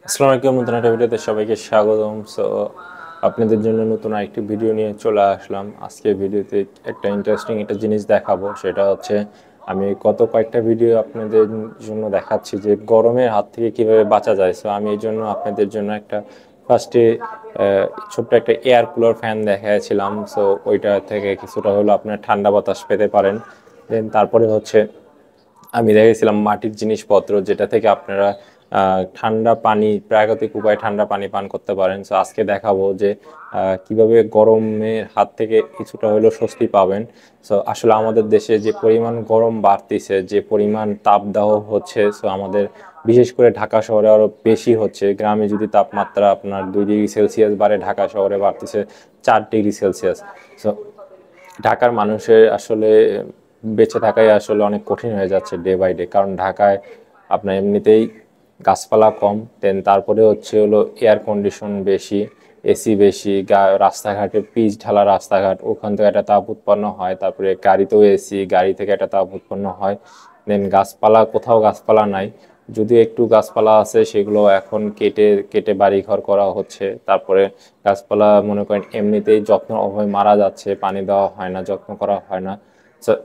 আসসালামু আলাইকুম, নতুন একটা ভিডিওতে সবাইকে স্বাগতম। আপনাদের জন্য নতুন আরেকটি ভিডিও নিয়ে চলে আসলাম। আজকে ভিডিওতে একটা ইন্টারেস্টিং একটা জিনিস দেখাবো, সেটা হচ্ছে আমি কয়েকটা ভিডিও আপনাদের জন্য দেখাচ্ছি যে গরমের হাত থেকে কিভাবে বাঁচা যায়। আমি এই জন্য আপনাদের জন্য একটা ফার্স্টে ছোট্ট একটা এয়ার কুলার ফ্যান দেখাচ্ছিলাম। ওইটা থেকে কিছুটা হলো আপনার ঠান্ডা বাতাস পেতে পারেন। দেন তারপরে হচ্ছে আমি দেখেছিলাম মাটির জিনিসপত্র, যেটা থেকে আপনারা ঠান্ডা পানি, প্রাকৃতিক উপায়ে ঠান্ডা পানি পান করতে পারেন। আজকে দেখাবো যে কিভাবে গরমের হাত থেকে কিছুটা হলেও স্বস্তি পাবেন। আসলে আমাদের দেশে যে পরিমাণ গরম বাড়তিছে, যে পরিমাণ তাপদাহ হচ্ছে, আমাদের বিশেষ করে ঢাকা শহরে আরো বেশি হচ্ছে। গ্রামে যদি তাপমাত্রা আপনার 2 ডিগ্রি সেলসিয়াস বাড়ে, ঢাকা শহরে বাড়তিছে 4 ডিগ্রি সেলসিয়াস। সো ঢাকার মানুষের আসলে বেঁচে থাকাই আসলে অনেক কঠিন হয়ে যাচ্ছে ডে বাই ডে, কারণ ঢাকায় আপনার এমনিতেই গাছপালা কম, দেন তারপরে হচ্ছে হলো এয়ার কন্ডিশন বেশি, এসি বেশি, রাস্তাঘাটে পিচ ঢালা রাস্তাঘাট, ওখান থেকে একটা তাপ উৎপন্ন হয়। তারপরে গাড়িতেও এসি, গাড়ি থেকে একটা তাপ উৎপন্ন হয়। দেন গাছপালা, কোথাও গাছপালা নাই, যদিও একটু গাছপালা আছে সেগুলো এখন কেটে কেটে বাড়িঘর করা হচ্ছে। তারপরে গাছপালা মনে করেন এমনিতেই যত্ন অভাবে মারা যাচ্ছে, পানি দেওয়া হয় না, যত্ন করা হয় না। So,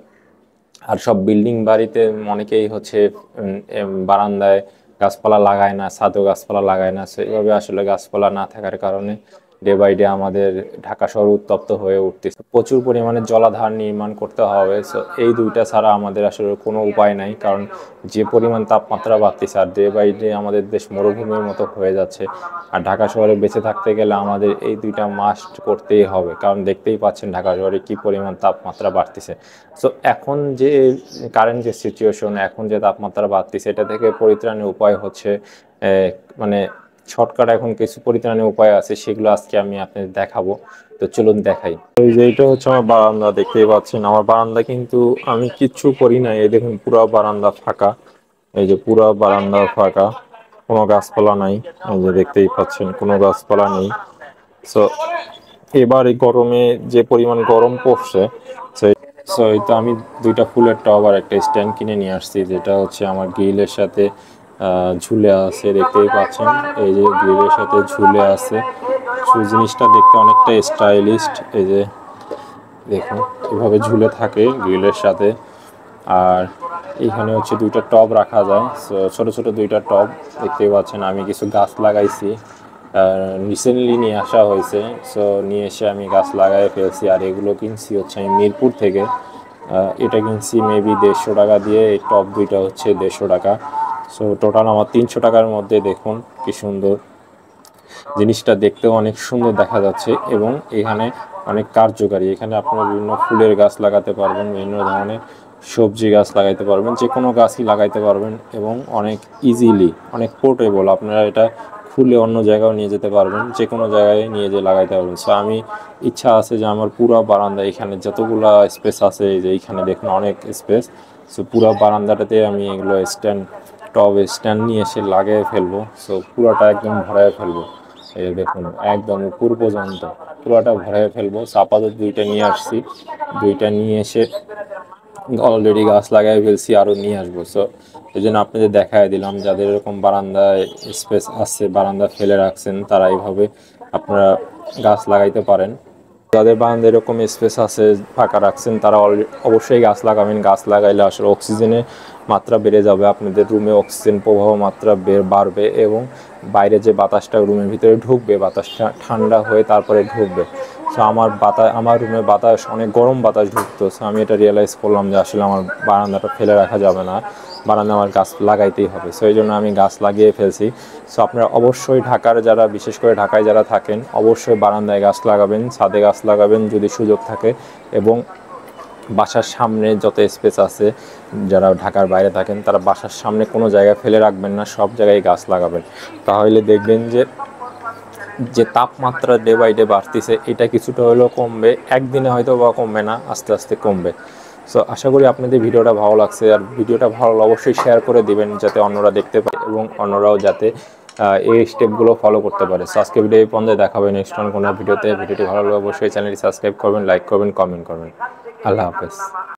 আর সব বিল্ডিং বাড়িতে অনেকেই হচ্ছে বারান্দায় গাছপালা লাগায় না, ছাদেও গাছপালা লাগায় না। এইভাবে আসলে গাছপালা না থাকার কারণে ডে বাই ডে আমাদের ঢাকা শহর উত্তপ্ত হয়ে উঠতেছে। প্রচুর পরিমাণে জলাধার নির্মাণ করতে হবে। এই দুইটা ছাড়া আমাদের আসলে কোনো উপায় নাই, কারণ যে পরিমাণ তাপমাত্রা বাড়তেছে আর ডে বাই ডে আমাদের দেশ মরুভূমির মতো হয়ে যাচ্ছে। আর ঢাকা শহরে বেঁচে থাকতে গেলে আমাদের এই দুইটা মাস্ট করতেই হবে, কারণ দেখতেই পাচ্ছেন ঢাকা শহরে কি পরিমাণ তাপমাত্রা বাড়তেছে। এখন যে কারেন্ট যে সিচুয়েশন, এখন যে তাপমাত্রা বাড়তেছে, এটা থেকে পরিত্রাণের উপায় হচ্ছে মানে শর্টকাট এখন কিছু পরিত্রাণের উপায় আছে, সেগুলো আজকে আমি আপনাদের দেখাবো। তো চলুন দেখাই। এই যে এটা হচ্ছে আমার বারান্দা, দেখতেই পাচ্ছেন আমার বারান্দা, কিন্তু আমি কিচ্ছু করি না। এই দেখুন পুরো বারান্দা ফাঁকা, এই যে পুরো বারান্দা ফাঁকা, কোনো গাছপালা নাই। এই যে দেখতেই পাচ্ছেন কোনো গাছপালা নেই। সো এবার এই গরমে যে পরিমাণ গরম পড়ছে, এই তো আমি দুইটা ফুলের টব আর একটা স্ট্যান্ড কিনে নিয়ে আসছি, যেটা হচ্ছে আমার গ্রিলের সাথে ঝুলে আছে। দেখতেই পাচ্ছেন এই যে গ্রিলের সাথে ঝুলে আছে। জিনিসটা দেখতে অনেকটা স্টাইলিস্ট। এই যে দেখুন এভাবে ঝুলে থাকে গ্রিলের সাথে। আর এখানে হচ্ছে দুইটা টব রাখা যায়, ছোট ছোট দুইটা টব। দেখতেই পাচ্ছেন আমি কিছু গাছ লাগাইছি, রিসেন্টলি নিয়ে আসা হয়েছে। নিয়ে এসে আমি গাছ লাগাই ফেলছি। আর এগুলো কিনছি হচ্ছে আমি মিরপুর থেকে। এটা কিনছি মেবি 150 টাকা দিয়ে। এই টব দুইটা হচ্ছে 150 টাকা। টোটাল আমার 300 টাকার মধ্যে। দেখুন কি সুন্দর জিনিসটা, দেখতেও অনেক সুন্দর দেখা যাচ্ছে এবং এখানে অনেক কার্যকারী। এখানে আপনারা বিভিন্ন ফুলের গাছ লাগাতে পারবেন, বিভিন্ন ধরনের সবজি গাছ লাগাইতে পারবেন, যে কোনো গাছই লাগাইতে পারবেন এবং অনেক ইজিলি, অনেক পোর্টেবল। আপনারা এটা খুলে অন্য জায়গাও নিয়ে যেতে পারবেন, যে কোনো জায়গায় নিয়ে যেয়ে লাগাইতে পারবেন। আমি ইচ্ছা আছে যে আমার পুরো বারান্দা, এখানে যতগুলা স্পেস আছে, যে এইখানে দেখুন অনেক স্পেস, পুরো বারান্দাটাতে আমি এগুলো স্ট্যান্ড নিয়ে এসে লাগিয়ে ফেলবো। পুরোটা একদম ভরায় ফেলবো। এই দেখুন একদম উপর পর্যন্ত পুরোটা ভরায় ফেলবো। আপাতত দুইটা নিয়ে আসছি, দুইটা নিয়ে এসে অলরেডি গাছ লাগাই ফেলছি, আরও নিয়ে আসবো। এই জন্য আপনাদের দেখায় দিলাম, যাদের এরকম বারান্দায় স্পেস আছে, বারান্দা ফেলে রাখছেন, তারা এইভাবে আপনারা গাছ লাগাইতে পারেন। যাদের বারান্দায় এরকম স্পেস আছে, ফাঁকা রাখছেন, তারা অবশ্যই গাছ লাগাবেন। গাছ লাগাইলে আসলে অক্সিজেনের মাত্রা বেড়ে যাবে, আপনাদের রুমে অক্সিজেন প্রবাহ মাত্রা বাড়বে এবং বাইরে যে বাতাসটা রুমের ভিতরে ঢুকবে, বাতাসটা ঠান্ডা হয়ে তারপরে ঢুকবে। আমার রুমে বাতাস, অনেক গরম বাতাস ঢুকতো। আমি এটা রিয়েলাইজ করলাম যে আসলে আমার বারান্দাটা ফেলে রাখা যাবে না, বারান্দা আমার গাছ লাগাইতেই হবে। এই জন্য আমি গাছ লাগিয়ে ফেলছি। আপনারা অবশ্যই যারা, বিশেষ করে ঢাকায় যারা থাকেন, অবশ্যই বারান্দায় গাছ লাগাবেন, ছাদে গাছ লাগাবেন যদি সুযোগ থাকে। এবং বাসার সামনে যত স্পেস আছে, যারা ঢাকার বাইরে থাকেন, তারা বাসার সামনে কোনো জায়গায় ফেলে রাখবেন না, সব জায়গায় গাছ লাগাবেন। তাহলে দেখবেন যে তাপমাত্রা ডে বাই ডে বাড়তেছে, এটা কিছুটা হলেও কমবে। একদিনে হয়তো বা কমবে না, আস্তে আস্তে কমবে। আশা করি আপনাদের ভিডিওটা ভালো লাগছে। আর ভিডিওটা ভালো লাগলে অবশ্যই শেয়ার করে দিবেন, যাতে অন্যরা দেখতে পায় এবং অন্যরাও যাতে এই স্টেপগুলো ফলো করতে পারে। আজকে ভিডিও এই পর্যন্ত, দেখাবে নেক্সট কোনো ভিডিওতে। ভিডিওটি ভালো লাগলে অবশ্যই চ্যানেলটি সাবস্ক্রাইব করবেন, লাইক করবেন, কমেন্ট করবেন। আল্লাহ হাফেজ।